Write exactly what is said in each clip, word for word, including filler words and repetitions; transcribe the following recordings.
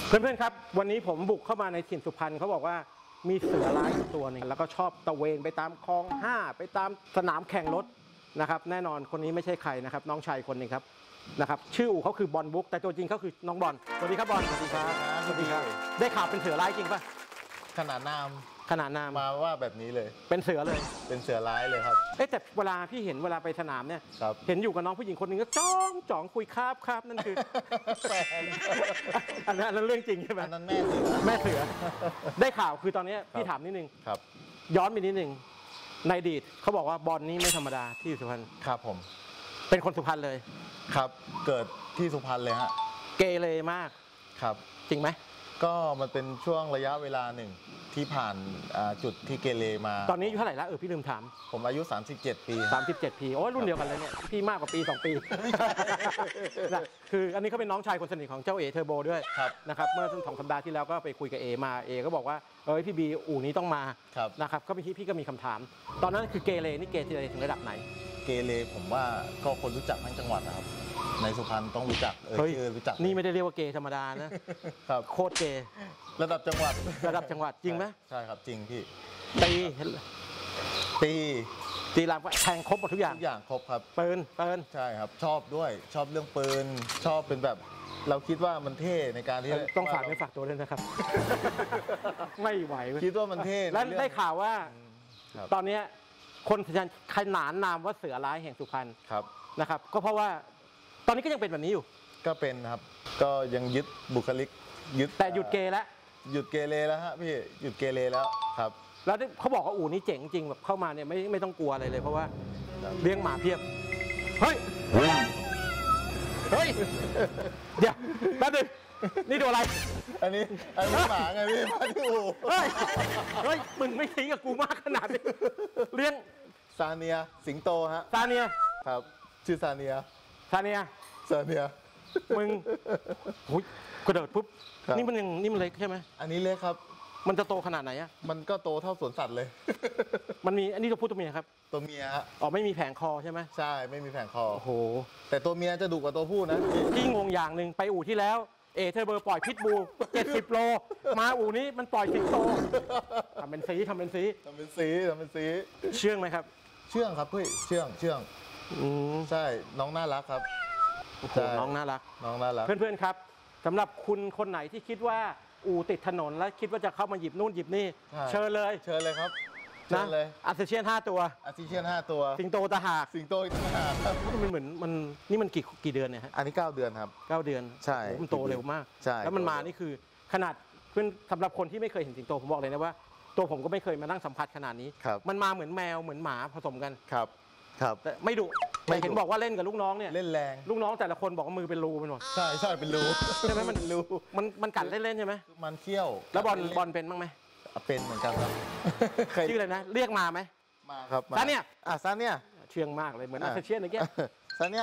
เพื่อนๆครับวันนี้ผมบุกเข้ามาในถิ่นสุพรรณเขาบอกว่ามีเสือร้ายตัวหนึ่งแล้วก็ชอบตะเวนไปตามคลองห้าไปตามสนามแข่งรถนะครับแน่นอนคนนี้ไม่ใช่ใครนะครับน้องชายคนหนึ่งครับนะครับชื่ออู่เขาคือบอลบุ๊กแต่ตัวจริงเขาคือน้องบอลสวัสดีครับบอลสวัสดีครับสวัสดีครับได้ข่าวเป็นเสือร้ายจริงป่ะขนาดนามขนาดนามมาว่าแบบนี้เลยเป็นเสือเลยเป็นเสือร้ายเลยครับเอ๊ะแต่เวลาพี่เห็นเวลาไปสนามเนี่ยเห็นอยู่กับน้องผู้หญิงคนหนึ่งก็จ้องจ้องคุยคาบคาบนั่นคือแฟนอันนั้นเรื่องจริงใช่ไหมอันนั้นแม่เสือแม่เสือได้ข่าวคือตอนนี้พี่ถามนิดนึงครับย้อนไปนิดนึงในอดีตเขาบอกว่าบอลนี้ไม่ธรรมดาที่สุพรรณครับผมเป็นคนสุพรรณเลยครับเกิดที่สุพรรณเลยฮะเกเรมากครับจริงไหมก็มันเป็นช่วงระยะเวลาหนึ่งที่ผ่านจุดที่เกเรมาตอนนี้อายุเท่าไหร่แล้วเออพี่ลืมถามผมอายุสามสิบเจ็ดปีสามสิบเจ็ดปีโอ้รุ่นเดียวกันเลยเนี่ยพี่มากกว่าปีสองปีนะคืออันนี้เขาเป็นน้องชายคนสนิทของเจ้าเอเทอร์โบด้วยนะครับเมื่อสองสัปดาห์ที่แล้วก็ไปคุยกับเอมาเอก็บอกว่าเอ้ยพี่บีอู่นี้ต้องมานะครับก็พี่พี่ก็มีคำถามตอนนั้นคือเกเรนี่เกเรถึงระดับไหนเกเรผมว่าก็คนรู้จักทั้งจังหวัดนะครับในสุพรรณต้องรู้จักเออชื่อรู้จักนี่ไม่ได้เรียกว่าเกย์ธรรมดานะครับโคตรเกย์ระดับจังหวัดระดับจังหวัดจริงไหมใช่ครับจริงพี่ตีตีตีรามแทงครบหมดทุกอย่างทุกอย่างครบครับปืนปืนใช่ครับชอบด้วยชอบเรื่องปืนชอบเป็นแบบเราคิดว่ามันเท่ในการที่ต้องฝากไม่ฝากตัวเลยนะครับไม่ไหวคิดว่ามันเท่แล้วได้ข่าวว่าตอนนี้คนขนานนามว่าเสือร้ายแห่งสุพรรณครับนะครับก็เพราะว่าตอนนี้ก็ยังเป็นแบบนี้อยู่ก็เป็นครับก็ยังยึดบุคลิกยึดแต่หยุดเกย์แล้วหยุดเกเรแล้วฮะพี่หยุดเกเรแล้วครับแล้วเขาบอกว่าอู่นี้เจ๋งจริงแบบเข้ามาเนี่ยไม่ไม่ต้องกลัวอะไรเลยเพราะว่าเลี้ยงหมาเพียบเฮ้ยเฮ้ยเดี๋ยวแป๊บนึงนี่ดูอะไรอันนี้อันนี้หมาไงพี่มาที่อู่เฮ้ยเฮ้ยมึงไม่ทิ้งกับกูมากขนาดนี้เลี้ยงซาเนียสิงโตฮะซาเนียครับชื่อซาเนียซาเนียซาเนียมึงหุยกระโดดปุ๊บนี่มันยังนี่มันเล็กใช่ไหมอันนี้เล็กครับมันจะโตขนาดไหนอะมันก็โตเท่าสวนสัตว์เลยมันมีอันนี้ตัวผู้ตัวเมียครับตัวเมียฮะอ๋อไม่มีแผงคอใช่ไหมใช่ไม่มีแผงคอโอ้โหแต่ตัวเมียจะดุกว่าตัวผู้นะที่งงอย่างหนึ่งไปอู่ที่แล้วเอเธอร์เบอร์ปล่อยพิทบูเจ็ดสิบโลมาอู่นี้มันปล่อยสิงโตทำเป็นซีทำเป็นซีทำเป็นซีทำเป็นซีเชื่องไหมครับเชื่องครับพี่เชื่องเชื่องอืมใช่น้องน่ารักครับน้องน่ารักน้องน่ารักเพื่อนๆครับสำหรับคุณคนไหนที่คิดว่าอู่ติดถนนแล้วคิดว่าจะเข้ามาหยิบนู่นหยิบนี่เชิญเลยเชิญเลยครับเชิญเลยอาร์เซเชียนห้าตัวอาร์เซเชียนห้าตัวสิงโตตะหากสิงโตตะหากมันเหมือนมันนี่มันกี่กี่เดือนเนี่ยฮะอันนี้เก้าเดือนครับเก้าเดือนใช่มันโตเร็วมากใช่แล้วมันมานี่คือขนาดเพื่อนสำหรับคนที่ไม่เคยเห็นสิงโตผมบอกเลยนะว่าตัวผมก็ไม่เคยมานั่งสัมผัสขนาดนี้มันมาเหมือนแมวเหมือนหมาผสมกันครับครับแต่ไม่ดุแต่เห็นบอกว่าเล่นกับลูกน้องเนี่ยเล่นแรงลูกน้องแต่ละคนบอกว่ามือเป็นรูเป็นหมดใช่ใช่เป็นรูใช่ไหมมันรูมันมันกัดเล่นๆใช่ไหมมันเขี้ยวแล้วบอลบอลเป็นบ้างไหมเป็นเหมือนกันครับชื่ออะไรนะเรียกมาไหมมาครับซาเนียอ่ะซาเนียเชื่องมากเลยเหมือนอาเซียนเมื่อกี้ซาเนีย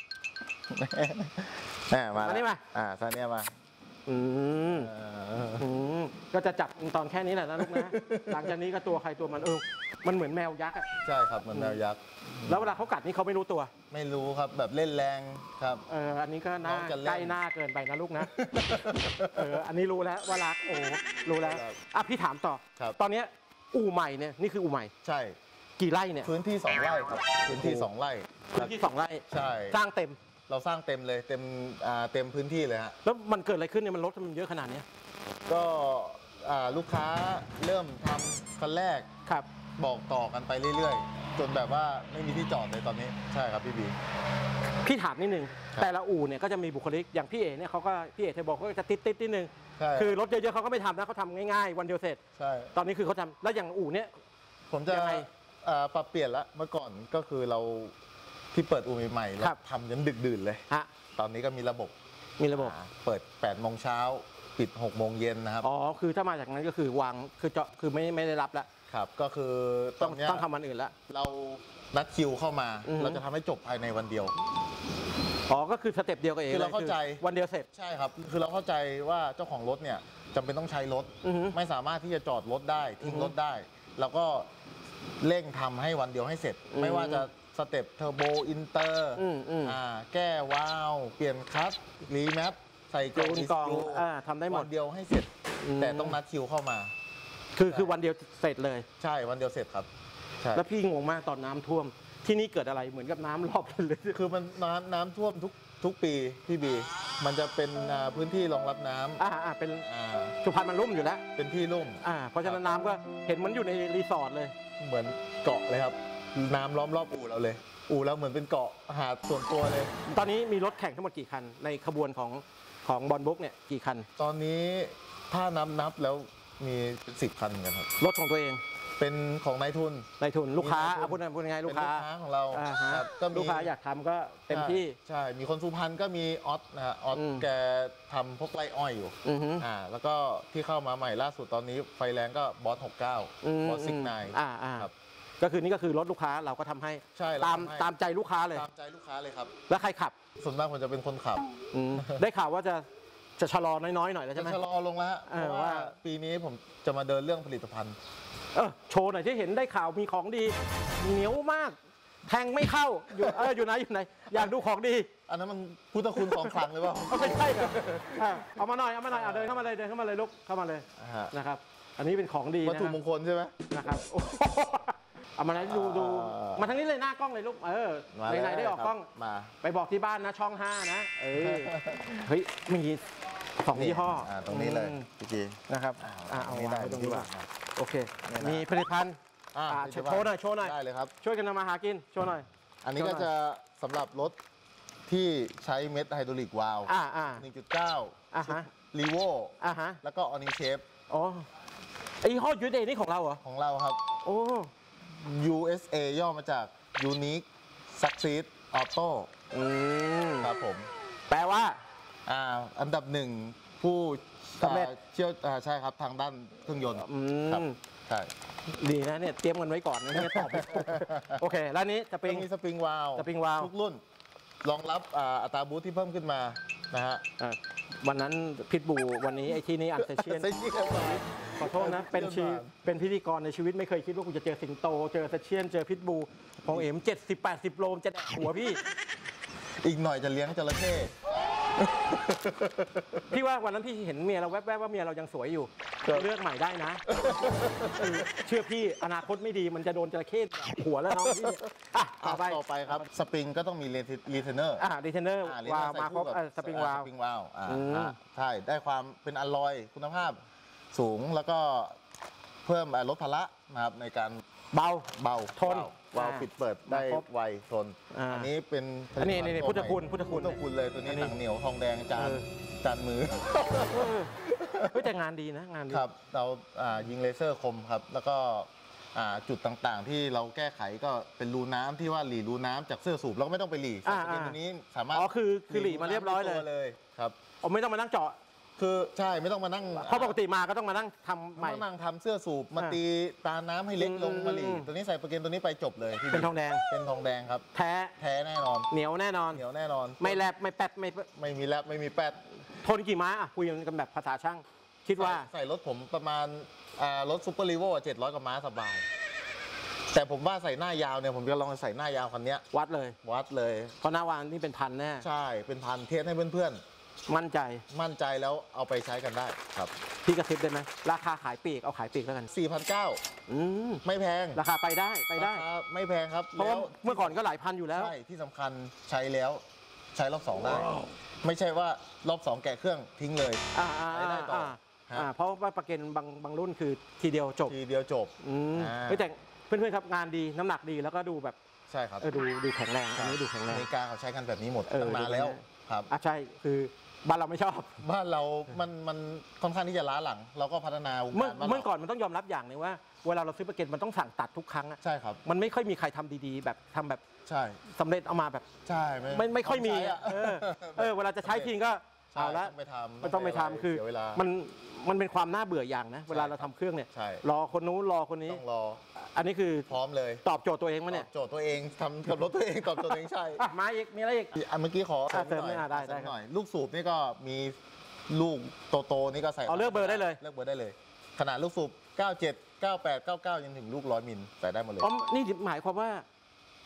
แหมมาอันนี้มาอ่าซาเนียมาอืมก็จะจับตอนแค่นี้แหละนะลูกนะหลังจากนี้ก็ตัวใครตัวมันเออมันเหมือนแมวยักษ์อ่ะใช่ครับเหมือนแมวยักษ์แล้วเวลาเขากัดนี่เขาไม่รู้ตัวไม่รู้ครับแบบเล่นแรงครับเอออันนี้ก็น่าใกล้หน้าเกินไปนะลูกนะเอออันนี้รู้แล้วว่ารักโอ้รู้แล้วอ่ะพี่ถามต่อตอนนี้อู่ใหม่เนี่ยนี่คืออู่ใหม่ใช่กี่ไร่เนี่ยพื้นที่สองไร่ครับพื้นที่สองไร่พื้นที่สองไร่ใช่สร้างเต็มเราสร้างเต็มเลยเต็มอ่าเต็มพื้นที่เลยฮะแล้วมันเกิดอะไรขึ้นเนี่ยมันรถมันเยอะขนาดนี้ก็ลูกค้าเริ่มทำคันแรกครับบอกต่อกันไปเรื่อยๆจนแบบว่าไม่มีที่จอดเลยตอนนี้ใช่ครับพี่บีพี่ถามนิดนึงแต่ละอู่เนี่ยก็จะมีบุคลิกอย่างพี่เอเนี่ยเขาก็พี่เอเธอบอกเขาจะติดติดนิดนึงคือรถเยอะๆเขาก็ไม่ทำนะเขาทำง่ายๆวันเดียวเสร็จใช่ตอนนี้คือเขาทำแล้วอย่างอู่เนี่ยผมจะปรับเปลี่ยนละเมื่อก่อนก็คือเราที่เปิดอู่ใหม่ๆเราทำยันดึกดื่นเลยตอนนี้ก็มีระบบมีระบบเปิดแปดโมงเช้าปิดหกโมงเย็นนะครับอ๋อคือถ้ามาจากนั้นก็คือวางคือเจาะคือไม่ไม่ได้รับแล้วครับก็คือต้องต้องทำวันอื่นแล้วเรานัดคิวเข้ามาเราจะทำให้จบภายในวันเดียวอ๋อก็คือสเต็ปเดียวกันเองคือเราเข้าใจวันเดียวเสร็จใช่ครับคือเราเข้าใจว่าเจ้าของรถเนี่ยจำเป็นต้องใช้รถไม่สามารถที่จะจอดรถได้ทิ้งรถได้แล้วก็เร่งทำให้วันเดียวให้เสร็จไม่ว่าจะสเต็ปเทอร์โบอินเตอร์แก้วาล์วเปลี่ยนคลัตช์รีแมปใส่กล่องจูนกล่องอีอ่าทำได้หมดวันเดียวให้เสร็จอืมแต่ต้องนัดคิวเข้ามาคือคือวันเดียวเสร็จเลยใช่วันเดียวเสร็จครับใช่แล้วพี่งงมากตอนน้ำท่วม ที่นี่เกิดอะไรเหมือนกับน้ำรอบเลยคือมันน้ำน้ำท่วมทุกทุกปีพี่บี มันจะเป็นอ่าพื้นที่รองรับน้ำอ่าอ่าเป็นอ่าสุพรรณมันลุ่มอยู่แล้วเป็นที่ลุ่มอ่าเพราะฉะนั้นน้ำก็เห็นมันอยู่ในรีสอร์ทเลยเหมือนเกาะเลยครับ น้ำล้อมรอบอู่เราเลย อู่เราเหมือนเป็นเกาะหาดส่วนตัวเลยตอนนี้มีรถแข่งทั้งหมดกี่คัน ในขบวนของของบอลบุ๊กเนี่ยกี่คันตอนนี้ถ้านับนับแล้วมีสิบคันเหมือนกันครับรถของตัวเองเป็นของนายทุนในทุนลูกค้ามีนายทุนเอาพูดพูดยังไงเป็นลูลูกกค้าค้าของเราอ่าฮะครับก็มีลูกค้าอยากทำก็เต็มที่ใช่ มีคนสุพรรณก็มีออสนะฮะออสอืมแกทำพวกไร่อ้อยอยู่อือฮึอ่าแล้วก็ที่เข้ามาใหม่ล่าสุดตอนนี้ไฟแรงก็บอสหกเก้าอืมบอสซิกไนอ่าอ่าครับก็คือนี่ก็คือรถลูกค้าเราก็ทำให้ใช่เราตามทำให้ตามใจลูกค้าเลยตามใจลูกค้าเลยครับแล้วใครขับส่วนมากผมจะเป็นคนขับอืมได้ข่าวว่าจะจะชะลอน้อยๆหน่อยแล้วจะใช่ไหมชะลอลงแล้วฮะเอเพอราะว่าว่าปีนี้ผมจะมาเดินเรื่องผลิตภัณฑ์เออโชว์หน่อยที่เห็นได้ข่าวมีของดี เหนียวมาก แทงไม่เข้าอยู่เอออยู่ไหนอยู่ไหนอยากดูของดีอันนั้นมันพุทธคุณของขลังหรือเปล่าเอาไม่ใช่เหรออ่ะเอามาหน่อยเอามาหน่อยเอาเดินเข้ามาเลยเดินเข้ามาเลยลูกเข้ามาเลยอ่าฮะนะครับ อันนี้เป็นของดีวัตนะถุฮะมงคลใช่ไหมนะครับโอ้โหเอามาไหนดูดูอ่ามาทางนี้เลยหน้ากล้องเลยลูกเออมาไหนๆได้ออกกล้องครับมาไปบอกที่บ้านนะช่องห้านะเออเฮ้ยมีสองยี่ห้ออ่าตรงนี้เลยอืมพี่จีนะครับอ่าอ่ะเอาตรงนี้วางได้ไว้ตรงนี้ที่ว่าว่างโอเคเนี่ยนะมีผลิตภัณฑ์อ่าอ่าผลิตภัณฑ์โชว์หน่อยโชว์หน่อยได้เลยครับช่วยกันทำมาหากินโชว์หน่อยอันนี้ก็โชว์หน่อยจะสำหรับรถที่ใช้เม็ดไฮดรอลิกวาล์วอ่าอ่าหนึ่งจุดเก้าอ่าฮะรีโวอ่าฮะแล้วก็ออนิเชฟอ๋อไอยี่ห้อยูเดย์นี่ของเราเหรอของเราครับโอ้ยู เอส เอ ย่อมาจาก Unique Succeed Auto อืมครับผมแปลว่าอ่าอันดับหนึ่งผู้สำเร็จอ่าเชี่ยวอ่าใช่ครับทางด้านเครื่องยนต์อืครับมใช่ดีนะเนี่ยเตรียมกันไว้ก่อนไม่งั้นตอบไม่ถูกโอเค แล้วอันนี้จะเป็ก็นมีสปริงวาลสปริงวาล์วทุกรุ่น รองรับอ่าอัตราบูทที่เพิ่มขึ้นมานะฮะอ่ะวันนั้นพิทบูวันนี้ไอ้ที่นี่อันเซเชียนใส่เกียร์มาขอโทษนะ เป็นชีเป็นพิธีกรในชีวิตไม่เคยคิดว่ากูจะเจอสิงโต เจอเซเชียน เจอพิทบูของเอ็มเจ็ดสิบแปดสิบโลมจะแดกหัวพี่อีกหน่อยจะเลี้ยงจระเข้พี่ว่าวันนั้นพี่เห็นเมียเราแวบๆว่าเมียเรายังสวยอยู่ครับเลือกใหม่ได้นะคือเชื่อพี่อนาคตไม่ดีมันจะโดนจระเข้หัวแล้วน้องพี่อ่ะต่อ่ะอไปต่อไปครับ สปริงก็ต้องมีรีเทนเนอร์อ่ะดีเทนเนอร์อ่วาล์วมาครบเออสปริงวาล์วสปริงวาลอ่าอืมอ่าใช่ ได้ความเป็นอลลอยคุณภาพสูงแล้วก็เพิ่มอ่าลดภาระนะครับในการเบาเบาทนวาล์วอ่าปิดเปิดได้มาครบไวทนอ่าอันนี้เป็นอันนี้นี่นี่ผลิตภัณฑ์พุทธคุณตัวใหม่พุทธคุณพุทธคุณเลยตัวนี้อันนี้หนังเหนียวทองแดงจานเออจานมือเออเฮ้ยแต่งานดีนะงานดีครับเราอ่ายิงเลเซอร์คมครับ แล้วก็อ่าจุดต่างๆ ที่เราแก้ไขก็เป็นรูน้ำที่ว่าหลีรูน้ำจากเสื้อสูบเราก็ไม่ต้องไปหลีอ่าสเกนอ่าตัวนี้สามารถอ๋อคือคือหลีมาเรียบร้อยเลยหน้ำที่ตัวเลยครับผมไม่ต้องมานั่งเจาะคือใช่ไม่ต้องมานั่งเพราะปกติมาก็ต้องมานั่งทำใหไม่ม่ต้องนั่งทำเสื้อสูบมาอ่าตีตาน้ำให้เล็กลงอืมมาหลีอืมตัวนี้ใส่สเกนตัวนี้ไปจบเลยที่เป็นทองแดงเป็นทองแดงครับแท้แท้แน่นอนเหนียวแน่นอนเหนียวแน่นอนไม่แลบไม่แป๊ดไม่ไม่มีแลบไม่มีแป๊ดทนกี่ม้าอ่ะคุยกันแบบภาษาช่าง คิดว่าใส่ใส่รถผมประมาณอ่ารถซูเปอร์ลีโวเจ็ดร้อยกว่าม้าสบาย แต่ผมว่าใส่หน้ายาวเนี่ยผมจะลองใส่หน้ายาวคันเนี้ยวัดเลยวัดเลยเพราะหน้าวานนี่เป็นพันแน่ใช่เป็นพันเทสให้เพื่อนมั่นใจๆ มั่นใจแล้วเอาไปใช้กันได้ครับพี่กระซิบได้ไหมราคาขายปลีกเอาขายปลีกแล้วกันสี่พันเก้าอืมไม่แพงราคาไปได้ไปได้ราคาไม่แพงครับเพราะว่าแล้วเมื่อก่อนก็หลายพันอยู่แล้วใช่ที่สำคัญใช้แล้วใช้รอบสองได้ ไม่ใช่ว่ารอบสองแกะเครื่องทิ้งเลยอ่าอ่าใช้ได้ต่ออ่าฮะอ่าเพราะว่าประกันบางบางรุ่นคือทีเดียวจบทีเดียวจบอืมอ่าเฮ้ยแต่เพื่อนๆครับงานดีน้ำหนักดีแล้วก็ดูแบบใช่ครับเออดูดูแข็งแรงอันนี้ดูแข็งแรอง เมริกาเขาใช้กันแบบนี้หมดเออตั้งนานแล้วครับอ่ะใช่คือบ้านเราไม่ชอบบ้านเรา มัน มันค่อนข้างที่จะล้าหลัง เราก็พัฒนาวงเมื่อการบ้านเมื่อเราก่อนมันต้องยอมรับอย่างหนึงว่าเวลาเราซื้อประกันมันต้องสั่งตัดทุกครั้งอะใช่ครับมันไม่ค่อยมีใครทำดีๆ แบบทำแบบใช่สำเร็จเอามาแบบใช่ไม่ไม่ค่อยมีพร้ใช้อะเออเออเวลาจะใช้ทีก็ใช่เอาละต้องไปทำไม่ต้องไปทำคือเสียเวลามันมันเป็นความน่าเบื่ออย่างนะ เวลาเราทำเครื่องเนี่ยใช่รอคนนู้นรอคนนี้ต้องรออันนี้คือพร้อมเลยตอบโจทย์ตัวเองมั้ยตเนี่อย บโจทย์ตัวเองทำกับรถตัวเอง ตอบโจทย์ตัวเองใช่อ่ะมาอีกมีอะไรอีกอันเมื่อกี้ขออ่ะเสริมหน่อยเสริมหน่อยได้ได้เสริมหน่อย ลูกสูบนี่ก็มีลูกโตๆนี่ก็ใส่เอาเลือกเบอร์ได้เลยเลือกเบอร์ได้เลย ขนาดลูกสูบเก้าเจ็ด เก้าแปด เก้าเก้ายันถึงลูกร้อยมิลใส่ได้หมดเลยอ๋อนี่หมายความว่า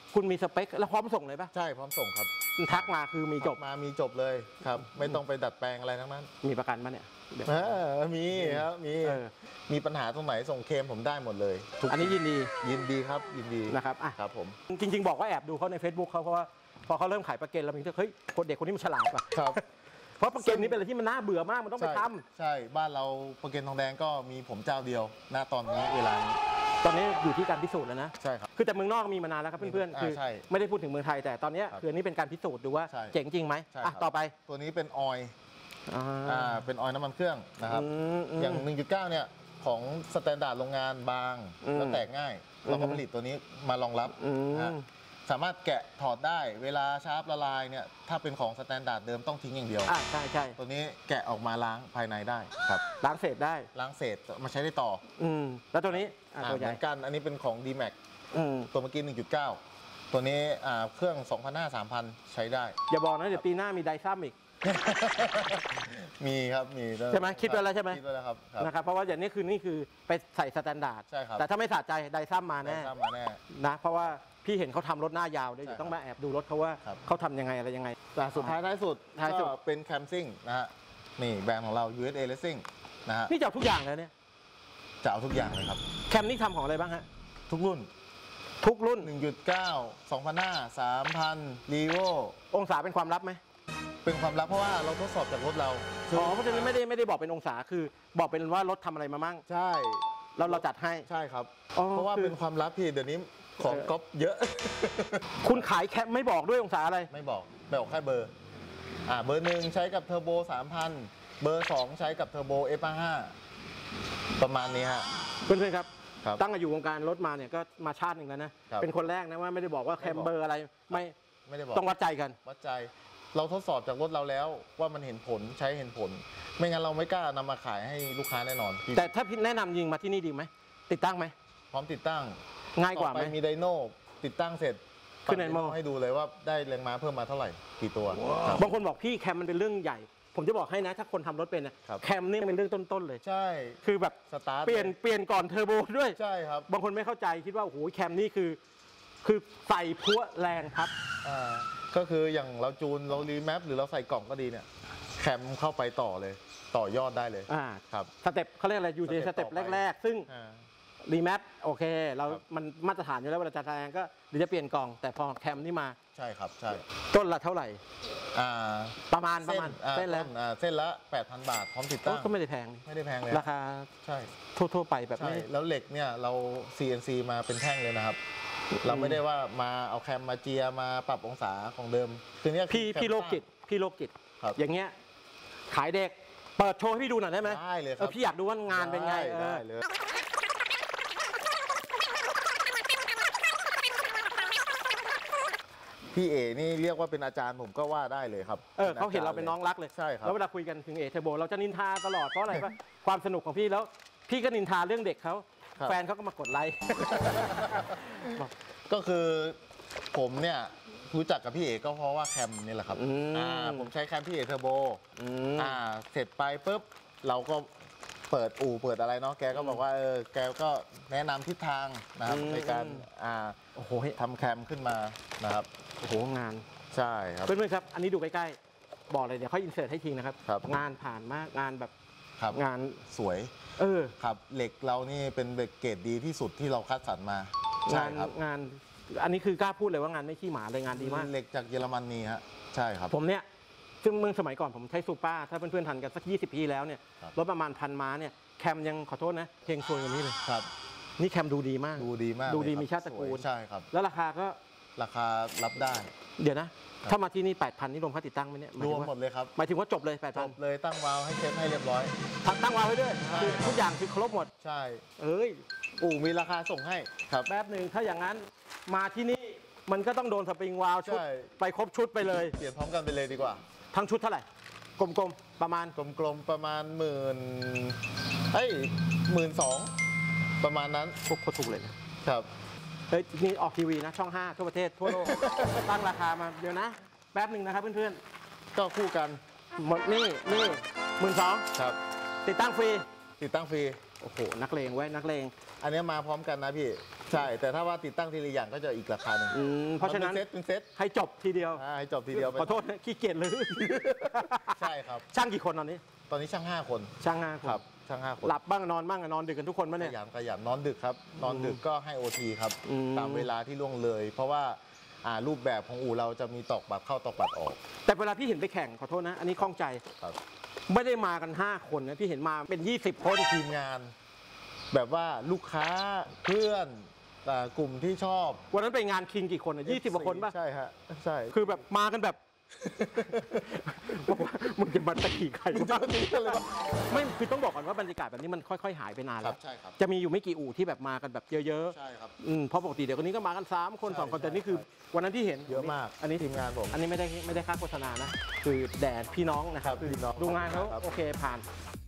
คุณมีสเปคแล้วพร้อมส่งเลยปะใช่พร้อมส่งครับทักมาคือมีจบมามีจบเลยครับ ไม่ต้องไปดัดแปลงอะไรทั้งนั้นมีประกันปะเนี่ยเดี๋ยวเออมีครับมีเออมีปัญหาตรงไหนส่งเคลมผมได้หมดเลยทุกอันนี้ยินดียินดีครับยินดีนะครับอ่ะครับผมจริง ๆ บอกว่าแอบดูเขาใน Facebook เขาเพราะว่าพอเขาเริ่มขายประกันเรามีเฮ้ยคนเด็กคนนี้มันฉลาดป่ะครับเพราะประกันนี้เป็นอะไรที่มันน่าเบื่อมากมันต้องไปใช่ทใช่บ้านเราประกันทองแดงก็มีผมเจ้าเดียวหน้าตอนนี้เวลานี้ำตอนนี้อยู่ที่การพิสูจน์แล้วนะใช่ครับคือแต่เมืองนอกมีมานานแล้วครับเพื่อนๆ คืออ่าใช่ไม่ได้พูดถึงเมืองไทยแต่ตอนเนี้ยครับคืออันนี้เป็นการพิสูจน์ดูว่าใช่เจ๋งจริงไหมใช่อ่ะครับต่อไปตัวนี้เป็นออยล์อ่าอ่าเป็นออยล์น้ำมันเครื่องนะครับอืมอืมอย่าง หนึ่งจุดเก้า เนี่ยของสแตนดาร์ดโรงงานบางอืมแล้วแตกง่าย เราก็อืมผลิตตัวนี้มารองรับอืมนะฮะสามารถแกะถอดได้เวลาชาร์ปละลายเนี่ยถ้าเป็นของสแตนดาร์ดเดิมต้องทิ้งอย่างเดียวอ่าใช่ใช่ตัวนี้แกะออกมาล้างภายในได้ครับล้างเศษได้ล้างเศษมาใช้ได้ต่ออืมแล้วตัวนี้อ่าอ่าตัวเหใหญ่มือนกันอันนี้เป็นของ ดี แม็กอืมตัวเมื่อกี้ หนึ่งจุดเก้า ตัวนี้อ่าเครื่อง สองพันห้าร้อย สามพัน ใช้ได้อย่าบอกนะเดี๋ยวปีหน้ามีไดซัมอีกมีครับมีใช่ไหมคิดไว้แล้วใช่ไหมคิดไว้แล้วครับครับนะครับเพราะว่าอย่างนี้คือนี่คือไปใส่สแตนดาร์ดใช่ครับแต่ถ้าไม่สะใจไดซัมมาได้แน่ทราบมาแน่นะเพราะว่าพี่เห็นเขาทำรถหน้ายาวด้วยใช่เดี๋ยวต้องมาแอบดูรถเขาว่าครับเขาทำยังไงอะไรยังไงแต่สุดท้ายท้ายสุดท้ายสุดก็เป็นแคมซิ่งนะฮะนี่แบรนด์ของเรา ยู เอส เอ Racing นะฮะนี่จะเอาทุกอย่างเลยเนี่ยจะเอาทุกอย่างเลยครับแคมนี่ทำของอะไรบ้างฮะทุกรุ่นทุกรุ่นหนึ่งจุดเก้า สองพันห้าร้อย สามพัน รีโวองศาเป็นความลับไหมเป็นความลับเพราะว่าเราทดสอบจากรถเราอ๋อเพราะฉะนั้นไม่ได้ไม่ได้บอกเป็นองศาคือ บอกเป็นว่ารถทำอะไรมามั่งใช่เราเราจัดให้ใช่ครับอ๋อเพราะว่าคือเป็นความลับพี่เดี๋ยวนี้ของเออก๊อปเยอะคุณขายแคมไม่บอกด้วยองศาอะไรไม่บอกไม่บอกแค่เบอร์อ่าเบอร์หนึ่งใช้กับเทอร์โบ สามพัน เบอร์สองใช้กับเทอร์โบ เอฟ ห้า ประมาณนี้ฮะเพื่อนๆครับครับตั้งแต่อยู่วงการรถมาเนี่ยก็มาชาติหนึ่งแล้วนะครับเป็นคนแรกนะว่าไม่ได้บอกว่าแคมเบอร์อะไรไม่ไม่ได้บอกต้องวัดใจกันวัดใจ เราทดสอบจากรถเราแล้วว่ามันเห็นผลใช้เห็นผล ไม่งั้นเราไม่กล้านำมาขายให้ลูกค้าแน่นอนพี่แต่ถ้าพี่แนะนำยิงมาที่นี่ดีไหมติดตั้งไหมพร้อมติดตั้งง่ายกว่าไหมต่อไปมีไดโน่ติดตั้งเสร็จขึ้นไดโน่ให้ดูเลยว่าได้แรงม้าเพิ่มมาเท่าไหร่กี่ตัวครับบางคนบอกพี่แคมมันเป็นเรื่องใหญ่ ผมจะบอกให้นะ ถ้าคนทำรถเป็นนะครับ แคมนี่เป็นเรื่องต้นๆเลยใช่คือแบบสตาร์ทเปลี่ยนเปลี่ยนก่อนเทอร์โบด้วยใช่ครับบางคนไม่เข้าใจคิดว่าโอ้โหแคมนี่คือ คือใส่พัวแรงครับอ่าก็คืออย่างเราจูนเรารีแมปหรือเราใส่กล่องก็ดีเนี่ยแคมเข้าไปต่อเลย ต่อยอดได้เลยอ่าครับสเต็ปเขาเรียกอะไรอยู่ในสสเต็เต็ปปต่อไปแรก ๆ ซึ่งอ่ารีแมปโอเค เราครับมันมาตรฐานอยู่แล้วเวลาจะแรงก็เดี๋ยวจะเปลี่ยนกล่อง แต่พอแคมนี่มาใช่ครับใช่ต้นละเท่าไหร่อ่าประมาณประเส้นมาณอ่าเส้นแล้วต้นอ่าเส้นละ แปดพัน บาทพร้อมติดตั้งก็ไม่ได้แพงไม่ได้แพงเลยราคาใช่ทั่วๆไปแบบใช่ไม่แล้วเหล็กเนี่ยเรา ซี เอ็น ซี มาเป็นแท่งเลยนะครับ เราไม่ได้ว่ามาเอาแคมมาเจียมาปรับองศาของเดิมคือเนี่ยพี่คือแคมพี่โรคสร้างจิตพี่โรคจิตครับอย่างเงี้ยขายเด็กเปิดโชว์ให้พี่ดูหน่อยได้ไหมได้เลยคเอรัอบ พี่อยากดูว่างานเป็นไงด้เออได้เลย พี่เอนี่เรียกว่าเป็นอาจารย์ผมก็ว่าได้เลยครับเออเขาเห็นเราเป็นน้องรักเลยใช่ครับแล้วเวลาคุยกันถึงเอเทอร์โบเราจะนินทาตลอดเพราะอะไรปะ ความสนุกของพี่แล้ว พี่ก็นินทาเรื่องเด็กเขาครับแฟนเขาก็มากดไลค์ บอกก็คือผมเนี่ยรู้จักกับพี่เอก็เพราะว่าแคมนี่แหละครับอืมอ่าผมใช้แคมพี่เอเทอร์โบอืมอ่าเสร็จไปปุ๊บเราก็เปิดอู่เปิดอะไรเนาะแกก็บอกว่าเออแกก็แนะนำทิศทางนะครับอืมในการอ่าโอ้โหเฮ้ยทำแคมขึ้นมานะครับโอ้โหงานใช่ครับเพื่อนๆครับ อันนี้ดูใกล้ๆ บอกเลยเดี๋ยวค่อยอินเสิร์ตให้ทีนะครับครับงานผ่านมากงานแบบครับงานสวยเออครับเหล็กเรานี่เป็นเหล็กเกรดดีที่สุดที่เราคัดสรรมาใช่งานครับงาน อันนี้คือกล้าพูดเลยว่างานไม่ขี้หมาเลยงานดีมากเหล็กจากเยอรมนีฮะใช่ครับผมเนี่ยซึ่งเมื่อสมัยก่อนผมใช้ซูเปอร์ถ้าเพื่อนๆทันกันสักยี่สิบปีแล้วเนี่ยครับรถประมาณพันม้าเนี่ยแคมยังขอโทษนะเพลงซวยกว่านี้เลยครับนี่แคมดูดีมากดูดีมากดูดีเลยคบมีชาติตระกูลสวยใช่ครับแล้วราคาก็ราคารับได้เดี๋ยวนะ ถ้ามาที่นี่แปดพันนี่รวมค่าติดตั้งไหมเนี่ยหายรถึวมงาหมดเลยครับหมายถึงว่าจบเลยแปดจพันบเลยตั้งวาล์วให้เช็คให้เรียบร้อยตั้งวางไว้ด้วยใช่คือทุกอย่างคือครบหมดใช่เอ้ยอู่มีราคาส่งให้ครับแป๊บหนึ่งถ้าอย่างนั้นมาที่นี่มันก็ต้องโดนสปริงวาล์วชุดใช่ไปครบชุดไปเลยเปลี่ยนพร้อมกันไปเลยดีกว่าทั้งชุดเท่าไหร่กลมๆประมาณกลมๆประมาณหมื่นเอ้ยหมื่นสองประมาณนั้นพวกโคตรถูกเลยนะครับ เฮ้ยนี่ออกทีวีนะช่องห้าทั่วประเทศทั่วโลก ตั้งราคามาเดี๋ยวนะ แป๊บหนึ่งนะครับเพื่อนก็คู่กันๆหมดนี่นี่หมื่นสองครับติดตั้งฟรีติดตั้งฟรีโอ้โหนักเลงไว้ยนักเลงอันนี้มาพร้อมกันนะพี่ใช่แต่ถ้าว่าติดตั้งทีละอย่างก็จะอีกราคาหนึ่งอืมเพราะฉะนั้นเป็นเซตเป็นเซตให้จบทีเดียวอ่าให้จบทีเดียวไปขอโทษนะขี้เกียจเลยใช่ครับช่างกี่คนตอนนี้ตอนนี้ช่างห้าคนช่างห้าคนครับช่างห้าคนหลับบ้างนอนบ้างนอนดึกกันทุกคนมั้ยขเนี่ยยันขยันนอนดึกครับ นอนดึกก็ให้ โอ ที ครับอืมตามเวลาที่ล่วงเลย เพราะว่าอ่ารูปแบบของอู่เราจะมีตอกบัตรเข้าตอกบัตรออกแต่เวลาพี่เห็นไปแข่งขอโทษนะ อันนี้ข้องใจครับไม่ได้มากันห้าคนนะพี่เห็นมาเป็นยี่สิบคนทีมงาน แบบว่าลูกค้าเพื่อนอ่ากลุ่มที่ชอบวันนั้นไปงานคิงกี่คนอ่ะยี่สิบกว่าคนป่ะใช่ฮะใช่คือแบบมากันแบบ บอกว่ามึงจะมาตะขี่ใครบ้างไม่คือต้องบอกก่อนว่าบรรยากาศแบบนี้มันค่อยๆหายไปนานคแล้รัวบใช่ครับจะมีอยู่ไม่กี่อู่ที่แบบมากันแบบเยอะใช่ครับๆอืมเพราะปกติเดี๋ยวคนนี้ก็มากันสามคนใช่สองคนใช่แต่นี่คือใช่วันนั้นที่เห็นเยอะมากอันนี้ทีมงานผมอันนี้ไม่ได้ไม่ได้ค่าโฆษณานะ คือแดดพี่น้องนะครับครับพี่น้องดูงานเขาครับโอเคผ่าน